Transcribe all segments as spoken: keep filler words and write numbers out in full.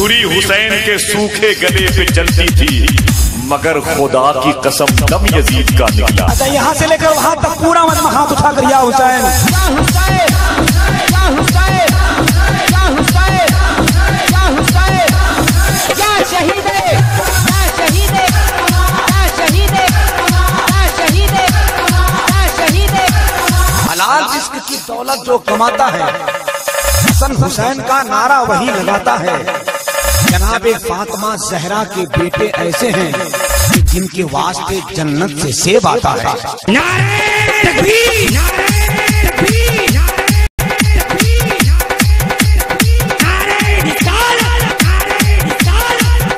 छुरी हुसैन के सूखे गले पे चलती थी, मगर खुदा की कसम दम यजीद का निकला। अच्छा, यहाँ से लेकर वहां तक पूरा मजमा हाथ उठा कर या हुसैन, या हुसैन, या हुसैन, या हुसैन, या हुसैन, या शहीदे, या शहीदे, या शहीदे, या शहीदे, या शहीदे। हलाल इश्क की दौलत जो कमाता है, हसन हुसैन का नारा वही लगाता है। जनाबे फातिमा जहरा के बेटे ऐसे हैं कि जिनके वास्ते जन्नत से सेब आता है। नारे तकबीर, नारे तकबीर, नारे रिसालत, नारे रिसालत,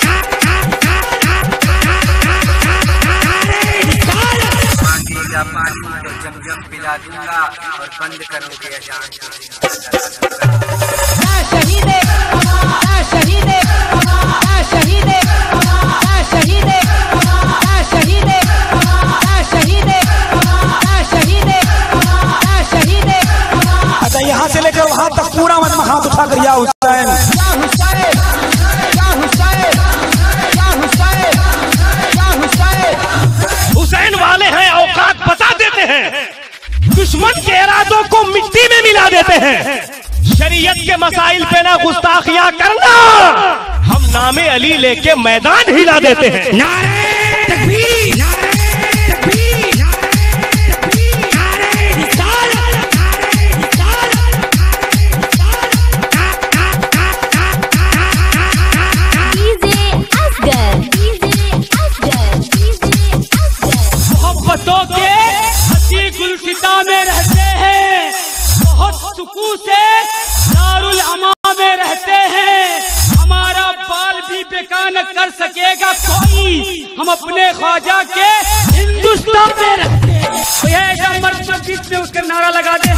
नारे रिसालत। मांगेगा पानी तो जमजम पिला दूंगा और बंद करोगे अजान। या शहीदे, या शहीदे, या शहीदे, या शहीदे, या शहीदे, या शहीदे, या शहीदे, या शहीदे। अच्छा, यहाँ से लेकर वहां तक पूरा मजमा हाथ उठा कर या हुसैन, या हुसैन, या हुसैन, या हुसैन, या हुसैन। हुसैन वाले हैं, औकात बता देते हैं, दुश्मन के इरादों को मिट्टी में मिला देते हैं। शरीयत के मसाइल पे ना गुस्ताखियां करना, हम नामे अली लेके मैदान हिला देते हैं। नारे तकबीर, नारे तकबीर, नारे तकबीर, नारे रिसालत, नारे रिसालत, DJ Asghar, DJ Asghar, DJ Asghar. मोहब्बतों के हसी गुलशिता में रहते हैं, बहुत सुकून से दारुल अमा में रहते हैं। हमारा बाल भी बेकार न कर सकेगा कोई, हम अपने ख्वाजा के हिंदुस्तान में रहते हैं। मर्द बीच में उसका नारा लगा दे।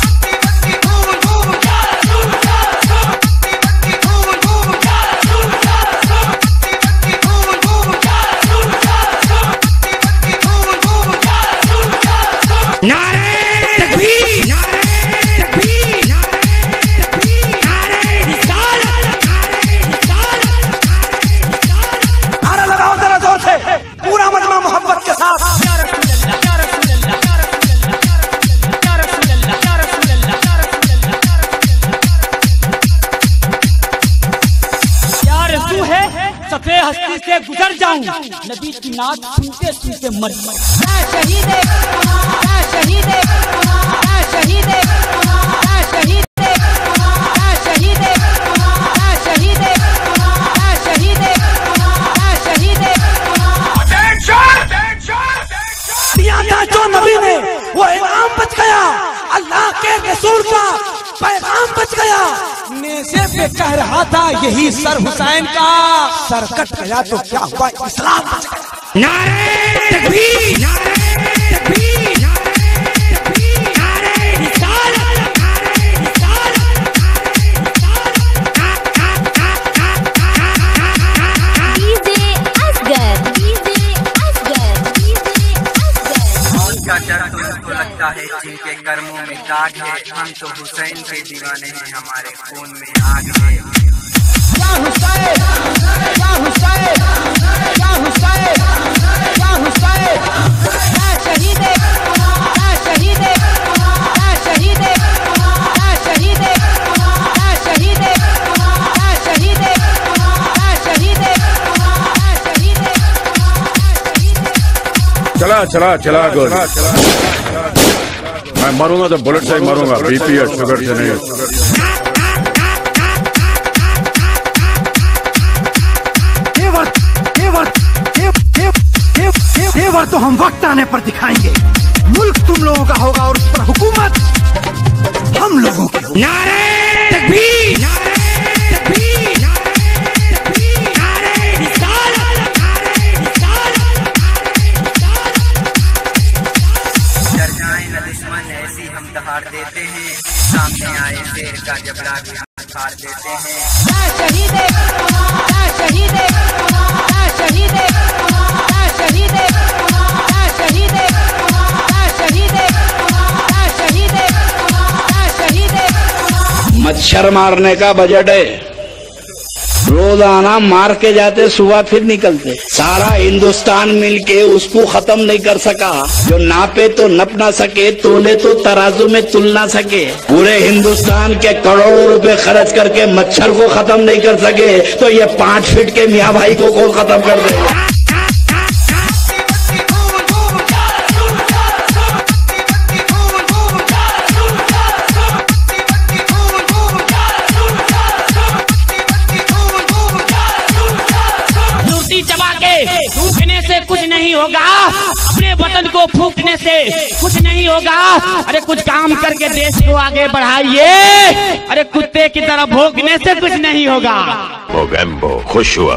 पूरा मजमा मोहब्बत के साथ। यार तू है सफेद हस्ती से गुजर जाऊं, नबी की नात सुनते सुनते मर जाऊं। या शहीदे, या शहीदे, या शहीदे, या शहीदे, या शहीदे, या शहीदे, या शहीदे, या शहीदे। दिया था जो नबी ने वो इनाम बच गया, अल्लाह के रसूल का पैगाम बच गया। नेज़े पे कह रहा था यही सर हुसैन का, सर कट गया तो क्या हुआ, इस्लाम बच गया। नारे तकबीर, नारे तकबीर, नारे तकबीर, नारे रिसालत, नारे रिसालत, DJ Asghar, DJ Asghar, DJ Asghar. कौन सा डर तुमको लगता है जिनके कर्मों में दाग है, हम तो हुसैन के दीवाने हैं, हमारे खून में आग है। या हुसैन, या हुसैन, या हुसैन, या हुसैन, या शहीदे, या शहीदे, या शहीदे, या शहीदे, या शहीदे, या शहीदे, या शहीदे, या शहीदे। चला चला चला गुड। मैं मरूंगा तो बुलेट से ही मरूंगा, बीपी या शुगर से नहीं। तेवर तो हम वक्त आने पर दिखाएंगे। मुल्क तुम लोगों का होगा और उस पर हुकूमत हम लोगों की होगी। नारे तकबीर, नारे तकबीर, नारे तकबीर, नारे रिसालत, नारे रिसालत, डर जाए न दुश्मन ऐसी हम दहाड़ देते हैं, सामने आए शेर का जबड़ा भी हम फाड़ देते हैं। या शहीदे, या शहीदे, या शहीदे, या शहीदे, या शहीदे, या शहीदे, या शहीदे, या शहीदे। मच्छर मारने का बजट है, रोजाना मार के जाते, सुबह फिर निकलते। सारा हिंदुस्तान मिलके उसको खत्म नहीं कर सका। जो नापे तो नप ना सके, तोले तो तराजू में तुल ना सके। पूरे हिंदुस्तान के करोड़ों रुपए खर्च करके मच्छर को खत्म नहीं कर सके, तो ये पांच फीट के मियाँ भाई को कौन खत्म कर देगा? फूकने से कुछ नहीं होगा, अपने बटन को फूकने से कुछ नहीं होगा। अरे कुछ काम करके देश को आगे बढ़ाइए। अरे कुत्ते की तरह भौंकने से कुछ नहीं होगा। मोगेम्बो खुश हुआ।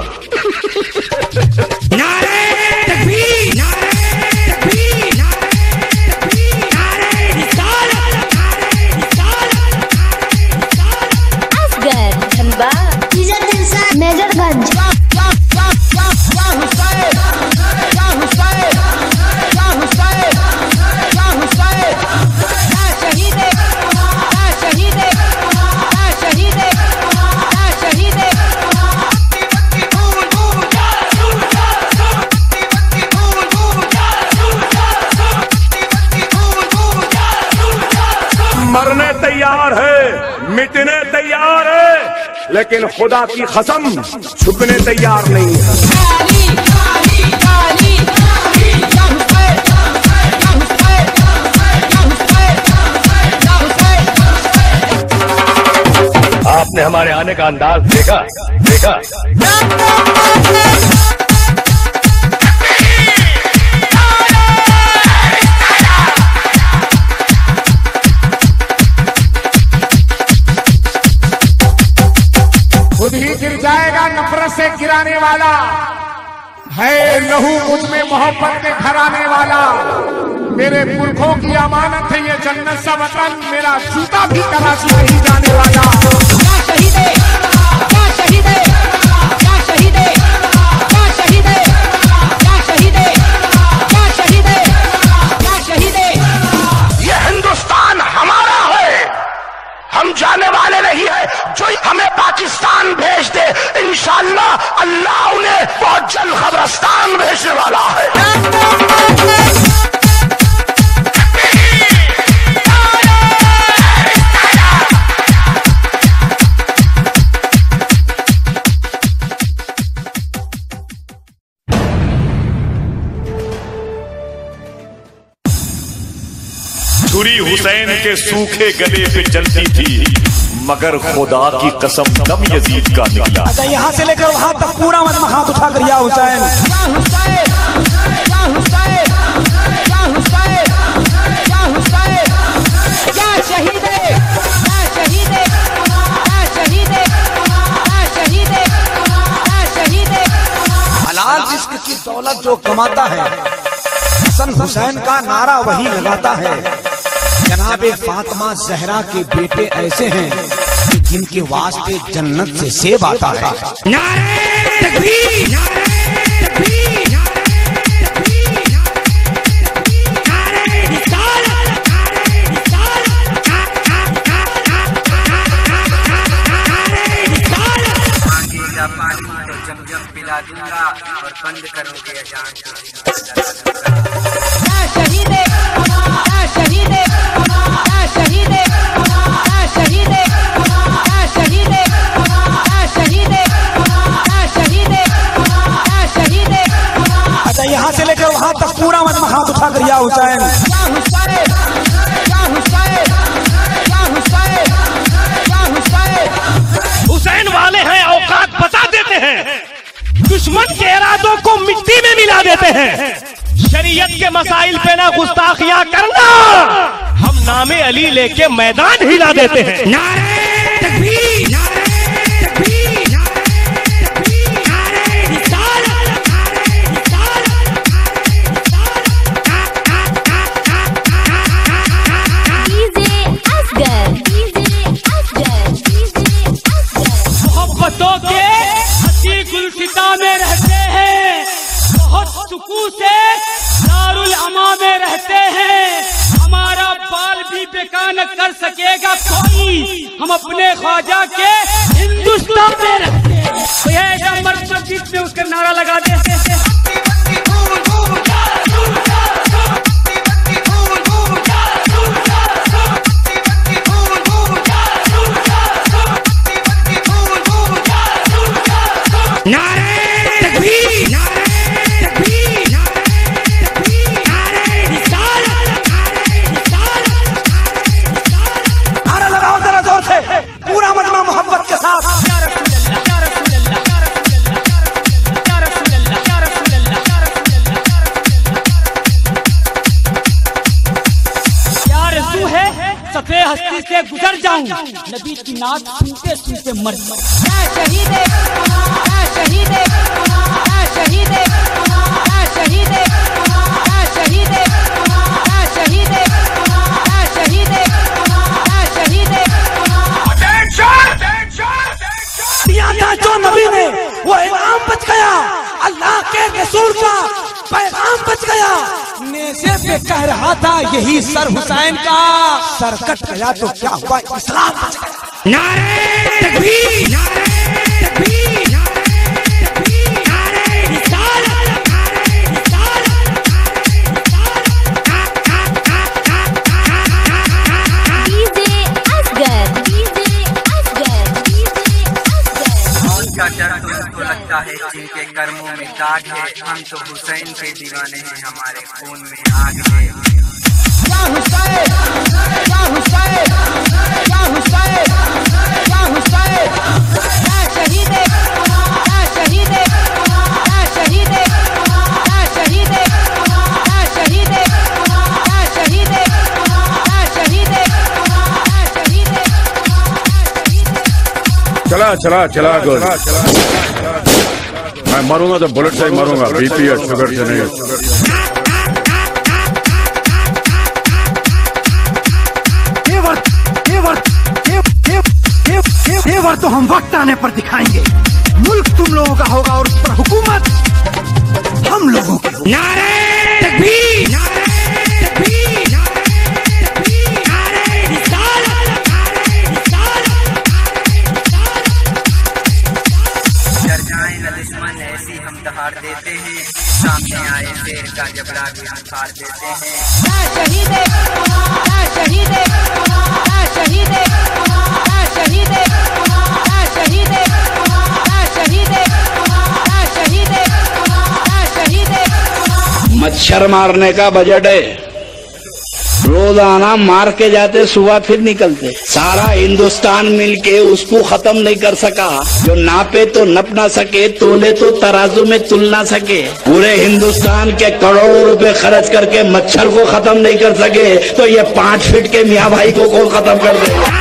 नारे तकबीर, नारे तकबीर, नारे तकबीर, नारे रिसालत, नारे रिसालत, नारे रिसालत। असगर धनबाद मेजरगंज। मरने तैयार है, मिटने तैयार है, लेकिन खुदा की कसम झुकने तैयार नहीं है। आपने हमारे आने का अंदाज देखा देखा खुद ही गिर जाएगा नफरत से गिराने वाला है, लहू मुझ में मोहब्बत के घराने वाला। मेरे पुरखों की अमानत है ये जन्नत सा वतन, मेरा जूता भी कराची नहीं जाने वाला। क्या शहीदे, क्या शहीदे, क्या शहीदे, क्या शहीदे, क्या शहीदे, क्या शहीदे, क्या शहीदे। ये हिंदुस्तान हमारा है, हम जाने वाले नहीं है। जो हमें पाकिस्तान भेज दे, इंशाअल्लाह अल्लाह उन्हें बहुत जल्द कब्रिस्तान भेजने वाला है। छुरी हुसैन के सूखे गले पे चलती थी, मगर खुदा की कसम दम यजीद का निकला। अच्छा, यहाँ से लेकर वहां तक पूरा मतलब हाथ उठा कर या हुसैन, या हुसैन, या हुसैन, या हुसैन, या हुसैन, या शहीदे, या शहीदे, या शहीदे, या शहीदे, या शहीदे। हलाल इश्क की दौलत जो कमाता है, हसन हुसैन का नारा वही लगाता है। जनाबे फातिमा जहरा के बेटे ऐसे हैं कि जिनके वास्ते जन्नत से सेब आता है। नारे तकबीर, नारे तकबीर, नारे रिसालत, नारे रिसालत, नारे रिसालत। मांगेगा पानी तो जम जम पिला दूंगा और बंद करोगे अजान तो या शहीदे, या शहीदे, या शहीदे, या शहीदे, या शहीदे, या शहीदे, या शहीदे, या शहीदे। अच्छा, यहाँ से लेकर वहां तक पूरा मतलब हाथ उठा कर या हुसैन, या हुसैन, या हुसैन, या हुसैन, या हुसैन। हुसैन वाले हैं, औकात बता देते हैं, दुश्मन के इरादों को मिट्टी में मिला देते हैं। शरीयत के मसाइल पे ना गुस्ताखियां करना, हम नामे अली लेके मैदान हिला देते हैं। नारे तकबीर, नारे तकबीर, नारे तकबीर, नारे रिसालत, नारे रिसालत, नारे रिसालत। DJ Asghar, DJ Asghar, DJ Asghar. मोहब्बतों के हसी गुलशिता में रहते हैं, बहुत सुकून से दारुल अमा में रहते हैं। हमारा बाल भी बेकार न कर सकेगा कोई, हम अपने ख्वाजा के हिंदुस्तान में रहते हैं। भैया मर्द मस्जिद में उसका नारा लगा दे। हस्ती से गुजर जाऊं, नबी की नात सुनते सुनते मर जाऊं। शहीद शहीद शहीद शहीद शहीद शहीद दिया था जो नबी ने वो इनाम बच गया, अल्लाह के रसूल का पैगाम बच गया। नेज़े पे कह रहा था यही सर हुसैन का, सर कट गया तो क्या हुआ, इस्लाम बच गया। नारे तकबीर, नारे तकबीर, नारे रिसालत, नारे रिसालत। DJ Asghar, DJ Asghar, DJ Asghar. उनका डर तुमको लगता है जिनके कर्मों में दाग है, हम तो हुसैन के दीवाने हैं, हमारे खून में आग है। या हुसैन, या हुसैन, या हुसैन, या हुसैन, या शहीद, या शहीद, या शहीद, या शहीद, या शहीद, या शहीद, या शहीद, या शहीद। चला चला चला गुड। मैं मरूंगा तो बुलेट से ही मरूंगा, बीपी और शुगर से नहीं। तेवर तो हम वक्त आने पर दिखाएंगे। मुल्क तुम लोगों का होगा और उस पर हुकूमत हम लोगों की। नारे तकबीर, नारे तकबीर, नारे तकबीर, नारे रिसालत, नारे रिसालत। डर जाए न दुश्मन ऐसी हम दहाड़ देते हैं, सामने आए शेर का जबड़ा भी हम फाड़ देते हैं। या शहीद, या शहीद, या शहीद, या शहीद, या शहीद, या शहीद, या शहीद, या शहीद। मच्छर मारने का बजट है, रोजाना मार के जाते, सुबह फिर निकलते। सारा हिंदुस्तान मिलके उसको खत्म नहीं कर सका। जो नापे तो नप ना सके, तोले तो तराजू में तुल ना सके। पूरे हिंदुस्तान के करोड़ों रुपए खर्च करके मच्छर को खत्म नहीं कर सके, तो ये पांच फीट के मियाँ भाई को कौन खत्म कर देगा।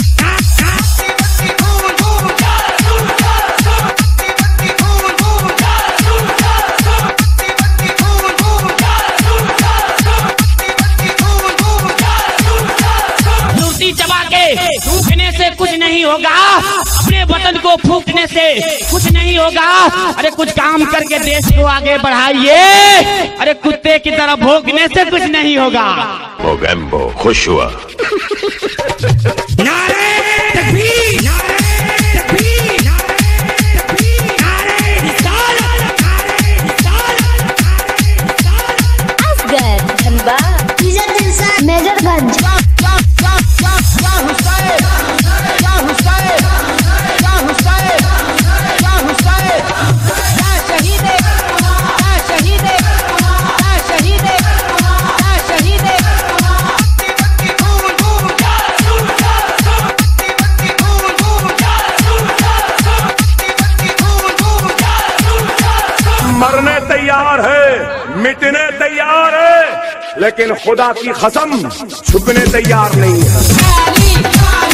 फूकने से कुछ नहीं होगा, अपने वतन को फूकने से कुछ नहीं होगा। अरे कुछ काम करके देश को आगे बढ़ाइए, अरे कुत्ते की तरह भौंकने से कुछ नहीं होगा। मोगेम्बो खुश हुआ। नारे तकबीर, नारे तकबीर, नारे तकबीर, नारे रिसालत, नारे रिसालत, नारे रिसालत। असगर धनबाद, इज्जत मेजरगंज। मरने तैयार है, मिटने तैयार है, लेकिन खुदा की कसम झुकने तैयार नहीं है।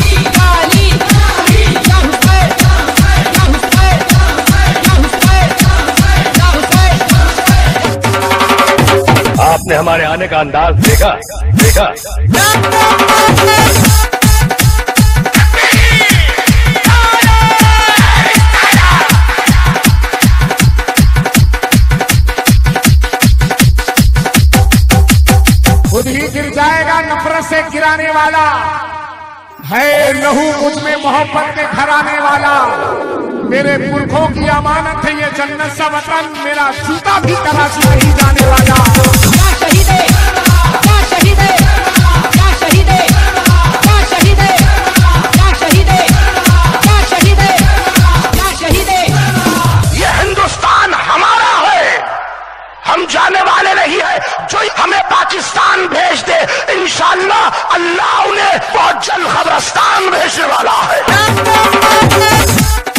आपने हमारे आने का अंदाज देखा देखा खुद ही गिर जाएगा नफरत से गिराने वाला है, लहू मुझ में मोहब्बत में खराने वाला मेरे पुरखों की अमानत है ये जन्नत सा वतन, मेरा जूता भी तराशू नहीं जाने वाला। क्या शहीदे, क्या शहीदे, क्या शहीदे, क्या शहीदे, क्या शहीदे, क्या शहीदे, क्या शहीदे। ये हिंदुस्तान हमारा है, हम जाने वाले नहीं है। जो हमें पाकिस्तान भेज दे, इंशाअल्लाह अल्लाह उन्हें बहुत जल्द कब्रिस्तान भेजने वाला है।